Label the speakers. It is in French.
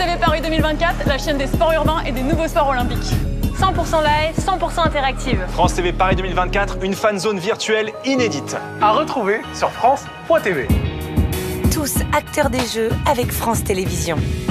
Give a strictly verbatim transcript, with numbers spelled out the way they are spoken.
Speaker 1: T V Paris deux mille vingt-quatre, la chaîne des sports urbains et des nouveaux sports olympiques.
Speaker 2: cent pour cent live, cent pour cent interactive.
Speaker 3: France T V Paris deux mille vingt-quatre, une fan zone virtuelle inédite.
Speaker 4: À retrouver sur France point T V.
Speaker 5: Tous acteurs des Jeux avec France Télévisions.